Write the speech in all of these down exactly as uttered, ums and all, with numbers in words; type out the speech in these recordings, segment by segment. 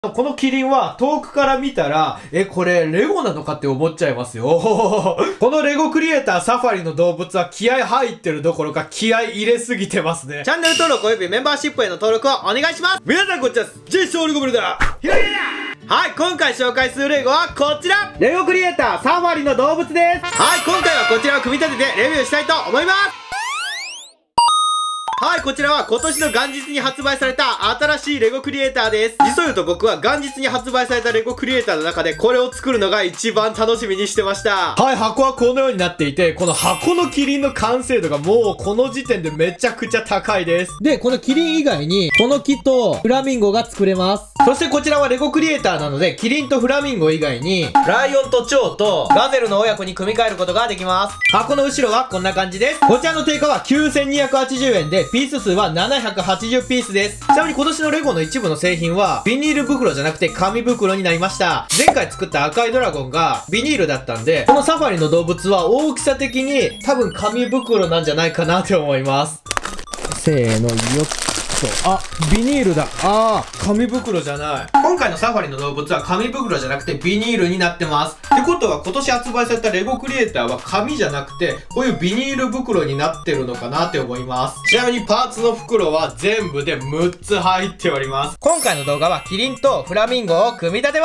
このキリンは遠くから見たら、え、これレゴなのかって思っちゃいますよ。このレゴクリエイターサファリの動物は気合入ってるどころか気合入れすぎてますね。 チャンネル登録およびメンバーシップへの登録をお願いします。 皆さんこんにちは。ジェイショールゴブルだ。ひろゆきだ。 はい、今回紹介するレゴはこちら。 レゴクリエイターサファリの動物です。 はい、今回はこちらを組み立ててレビューしたいと思います。はい、こちらは今年の元日に発売された新しいレゴクリエイターです。実を言うと僕は元日に発売されたレゴクリエイターの中でこれを作るのが一番楽しみにしてました。 はい、箱はこのようになっていて、この箱のキリンの完成度がもうこの時点でめちゃくちゃ高いです。 で、このキリン以外に、この木とフラミンゴが作れます。 そしてこちらはレゴクリエイターなので、キリンとフラミンゴ以外に、 ライオンと蝶とガゼルの親子に組み替えることができます。 箱の後ろはこんな感じです。こちらの定価はきゅうせんにひゃくはちじゅうえんで、ピース数はななひゃくはちじゅうピースです。ちなみに今年のレゴの一部の製品は、ビニール袋じゃなくて紙袋になりました。前回作った赤いドラゴンがビニールだったんで、このサファリの動物は大きさ的に多分紙袋なんじゃないかなって思います。 せーの、よっと。あ、ビニールだ。あー、 紙袋じゃない。今回のサファリの動物は紙袋じゃなくてビニールになってます。ってことは今年発売されたレゴクリエイターは紙じゃなくて、こういうビニール袋になってるのかなって思います。ちなみにパーツの袋は全部でむっつ入っております。 今回の動画はキリンとフラミンゴを組み立てます。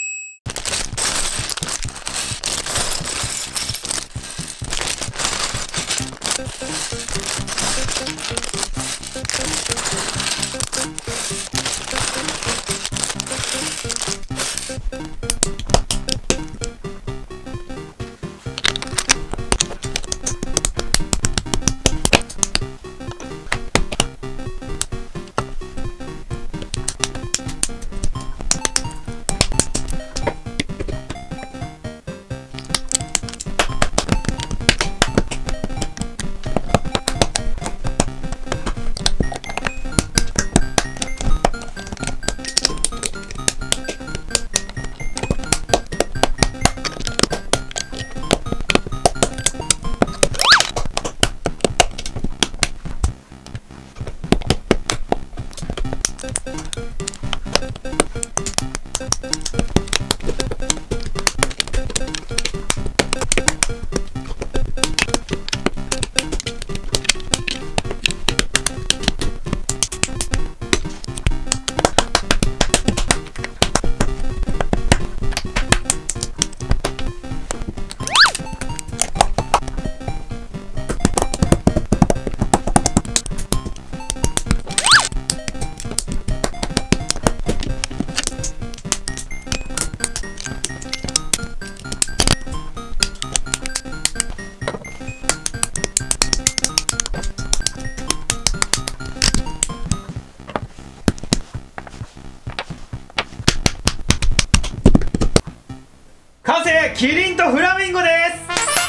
完成！キリンとフラミンゴです。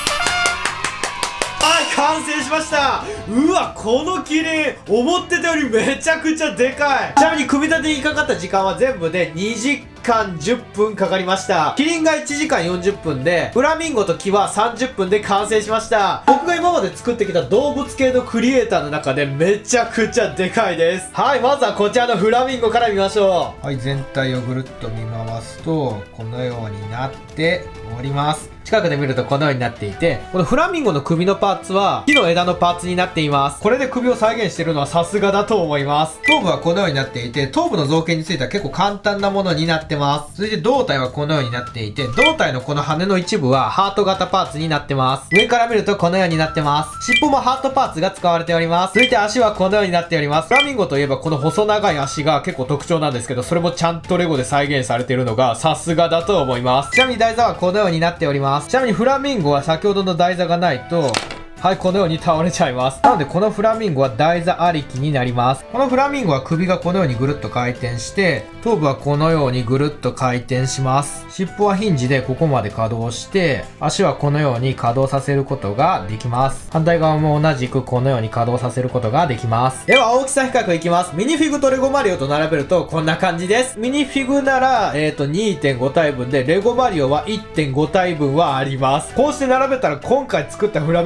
はい、完成しました。うわ、このキリン思ってたよりめちゃくちゃでかい。ちなみに組み立てにかかった時間は全部でにじかんじゅっぷんかかりました。キリンがいちじかんよんじゅっぷんで、フラミンゴと木はさんじゅっぷんで完成しました。僕が今まで作ってきた動物系のクリエイターの中でめちゃくちゃでかいです。はい、まずはこちらのフラミンゴから見ましょう。 はい、全体をぐるっと見回すと、このようになっております。 近くで見るとこのようになっていて、このフラミンゴの首のパーツは木の枝のパーツになっています。これで首を再現しているのはさすがだと思います。 頭部はこのようになっていて、頭部の造形については結構簡単なものになってます。続いて胴体はこのようになっていて、胴体のこの羽の一部はハート型パーツになってます。上から見るとこのようになってます。尻尾もハートパーツが使われております。続いて足はこのようになっております。フラミンゴといえばこの細長い足が結構特徴なんですけど、それもちゃんとレゴで再現されているのがさすがだと思います。ちなみに台座はこのようになっております。ちなみにフラミンゴリンゴは先ほどの台座がないと、はい、このように倒れちゃいます。なので、このフラミンゴは台座ありきになります。このフラミンゴは首がこのようにぐるっと回転して、頭部はこのようにぐるっと回転します。尻尾はヒンジでここまで稼働して、足はこのように稼働させることができます。反対側も同じくこのように稼働させることができます。 では、大きさ比較いきます。ミニフィグとレゴマリオと並べるとこんな感じです。ミニフィグなら、えっと、にてんごたいぶんで、レゴマリオはいってんごたいぶんはあります。こうして並べたら今回作ったフラミンゴめっ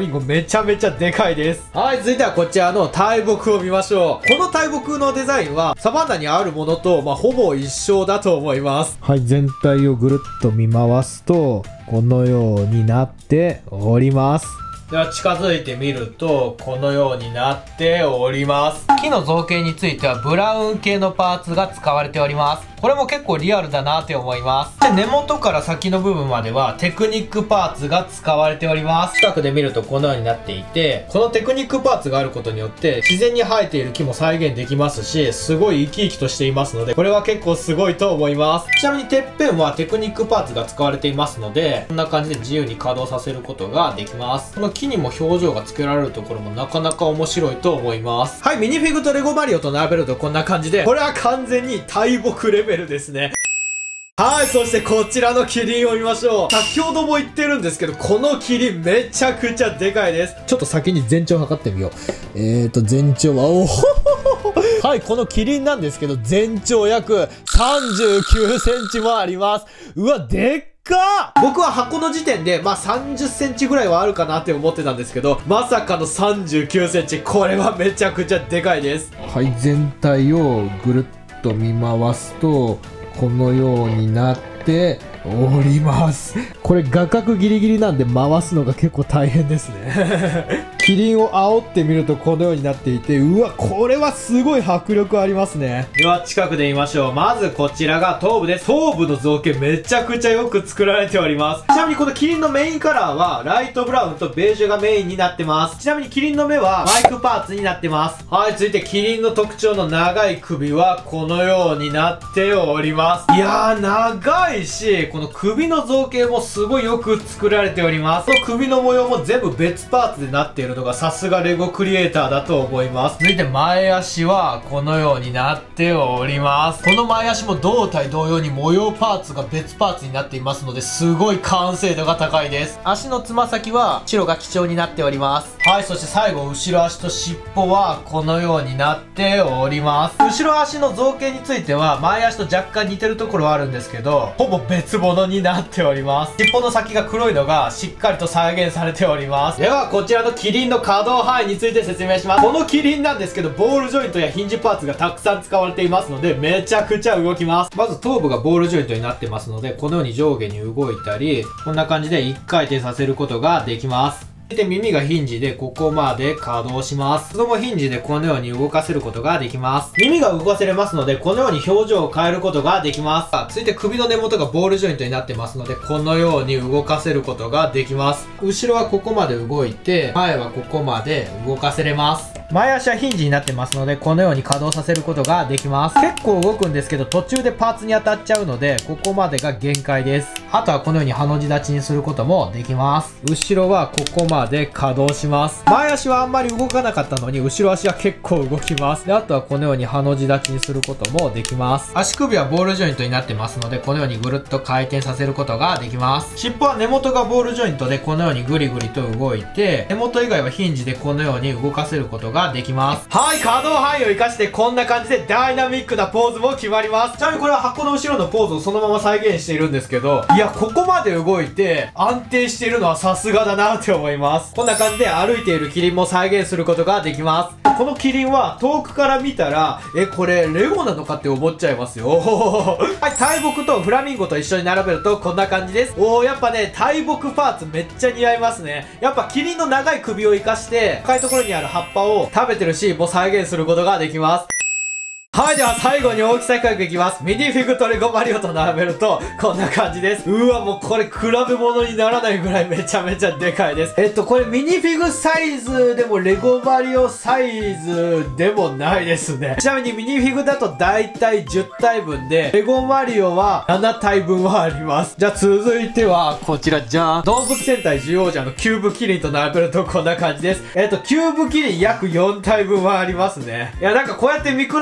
ちゃめちゃでかいです。はい、続いてはこちらの大木を見ましょう。この大木のデザインはサバンナにあるものと、まあ、ほぼ一緒だと思います。 はい、全体をぐるっと見回すと、このようになっております。 では近づいてみると、このようになっております。 木の造形についてはブラウン系のパーツが使われております。これも結構リアルだなって思います。で、根元から先の部分まではテクニックパーツが使われております。近くで見るとこのようになっていて、このテクニックパーツがあることによって自然に生えている木も再現できますし、すごい生き生きとしていますので、これは結構すごいと思います。ちなみにてっぺんはテクニックパーツが使われていますので、こんな感じで自由に稼働させることができます。この木にも表情がつけられるところもなかなか面白いと思います。はい、ミニフィグとレゴマリオと並べるとこんな感じで、これは完全に大木レベルですね。はい、そしてこちらのキリンを見ましょう。先ほども言ってるんですけど、このキリンめちゃくちゃでかいです。ちょっと先に全長測ってみよう。えーと、全長は、おほほほほ。はい、このキリンなんですけど、全長約さんじゅうきゅうセンチもあります。うわ、でっかー。僕は箱の時点で、まあさんじゅっセンチぐらいはあるかなって思ってたんですけど、まさかのさんじゅうきゅうセンチ。これはめちゃくちゃでかいです。はい、全体をぐるっと見回すと、このようになっております。これ画角ギリギリなんで回すのが結構大変ですね。キリンを煽ってみるとこのようになっていて、うわ、これはすごい迫力ありますね。では近くで見ましょう。まずこちらが頭部です。頭部の造形めちゃくちゃよく作られております。ちなみにこのキリンのメインカラーはライトブラウンとベージュがメインになってます。ちなみにキリンの目はマイクパーツになってます。はい、続いてキリンの特徴の長い首はこのようになっております。いやー、長いし、この首の造形もすごいよく作られております。この首の模様も全部別パーツでなっているのがさすがレゴクリエイターだと思います。続いて前足はこのようになっております。この前足も胴体同様に模様パーツが別パーツになっていますので、すごい完成度が高いです。足のつま先は白が基調になっております。はい、そして最後後ろ足と尻尾はこのようになっております。後ろ足の造形については前足と若干似てるところはあるんですけど、ほぼ別物になっております。尻尾の先が黒いのがしっかりと再現されております。ではこちらのキリンの稼働範囲について説明します。このキリンなんですけど、ボールジョイントやヒンジパーツがたくさん使われていますので、めちゃくちゃ動きます。まず頭部がボールジョイントになってますので、このように上下に動いたり、こんな感じでいっかい転させることができます。で、耳がヒンジでここまで稼働します。子供ヒンジでこのように動かせることができます。耳が動かせれますので、このように表情を変えることができます。続いて首の根元がボールジョイントになってますので、このように動かせることができます。後ろはここまで動いて、前はここまで動かせれます。前足はヒンジになってますので、このように稼働させることができます。結構動くんですけど、途中でパーツに当たっちゃうので、ここまでが限界です。あとはこのようにハの字立ちにすることもできます。後ろはここまで稼働します。前足はあんまり動かなかったのに、後ろ足は結構動きます。で、あとはこのようにハの字立ちにすることもできます。足首はボールジョイントになってますので、このようにぐるっと回転させることができます。尻尾は根元がボールジョイントで、このようにぐりぐりと動いて、根元以外はヒンジでこのように動かせることができます。はい、稼働範囲を生かしてこんな感じでダイナミックなポーズも決まります。ちなみにこれは箱の後ろのポーズをそのまま再現しているんですけど、いや、ここまで動いて安定しているのはさすがだなって思います。こんな感じで歩いているキリンも再現することができます。このキリンは遠くから見たら、え、これレゴなのかって思っちゃいますよ。はい、大木とフラミンゴと一緒に並べるとこんな感じです。おー、やっぱね、大木パーツめっちゃ似合いますね。やっぱキリンの長い首を生かして、深いところにある葉っぱを食べてるシーンも再現することができます。はい、では最後に大きさ比較いきます。ミニフィグとレゴマリオと並べると、こんな感じです。うわ、もうこれ比べ物にならないぐらいめちゃめちゃでかいです。えっと、これミニフィグサイズでもレゴマリオサイズでもないですね。ちなみにミニフィグだとだいたいじゅったいぶんで、レゴマリオはななたいぶんはあります。じゃあ続いては、こちらじゃーん。動物戦隊獣王者のキューブキリンと並べるとこんな感じです。えっと、キューブキリン約よんたいぶんはありますね。いや、なんかこうやって見比べてみ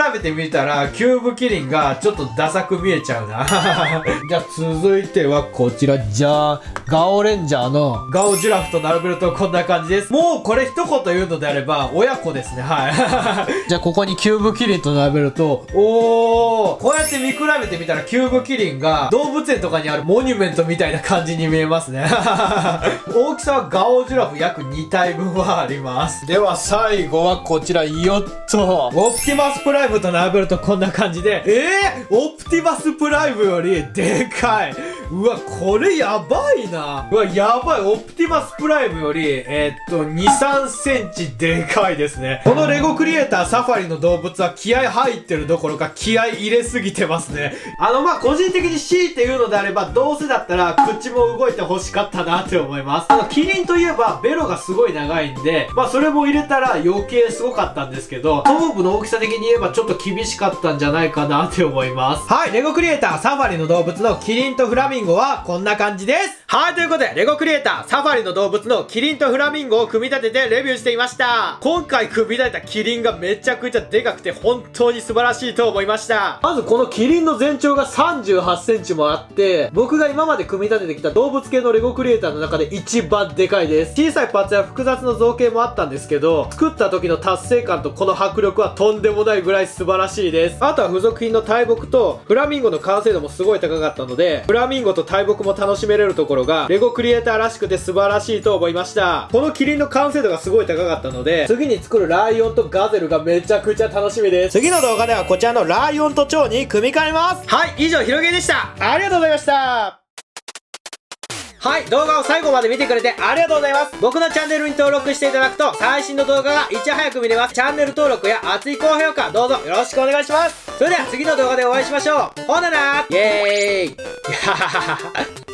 見たらキューブキリンがちょっとダサく見えちゃうなじゃあ続いてはこちら、じゃあガオレンジャーのガオジュラフと並べるとこんな感じです。もうこれ一言言うのであれば親子ですね。はいじゃあここにキューブキリンと並べると、おー、こうやって見比べてみたらキューブキリンが動物園とかにあるモニュメントみたいな感じに見えますね大きさはガオジュラフ約に体分はあります。では最後はこちら、よっとオプティマスプライムと並べるとこんな感じで、えー、オプティマスプライムよりでかい。うわ、これやばいな。うわ、やばい。オプティマスプライムより、えー、っと、に、さんセンチでかいですね。このレゴクリエイターサファリの動物は気合入ってるどころか気合入れすぎてますね。あの、まあ、個人的に強いて言うのであれば、どうせだったら口も動いて欲しかったなって思います。あの、キリンといえばベロがすごい長いんで、まあ、それも入れたら余計すごかったんですけど、頭部の大きさ的に言えばちょっと厳しかったんじゃないかなって思います。はい、レゴクリエイターサファリの動物のキリンとフラミンゴはこんな感じです。 はい、ということで、レゴクリエイター、サファリの動物のキリンとフラミンゴを組み立ててレビューしていました。今回組み立てたキリンがめちゃくちゃでかくて本当に素晴らしいと思いました。 まずこのキリンの全長がさんじゅうはちセンチもあって、僕が今まで組み立ててきた動物系のレゴクリエイターの中で一番でかいです。小さいパーツや複雑な造形もあったんですけど、作った時の達成感とこの迫力はとんでもないぐらい素晴らしいです。 あとは付属品の大木とフラミンゴの完成度もすごい高かったので、フラミンゴと大木も楽しめれるところがレゴクリエイターらしくて素晴らしいと思いました。このキリンの完成度がすごい高かったので、 次に作るライオンとガゼルがめちゃくちゃ楽しみです。 次の動画ではこちらのライオンと蝶に組み替えます。はい、以上、ひろげでした。ありがとうございました。はい、動画を最後まで見てくれてありがとうございます。僕のチャンネルに登録していただくと最新の動画がいち早く見れます。チャンネル登録や熱い高評価どうぞよろしくお願いします。それでは次の動画でお会いしましょう。ほななー、イエーイ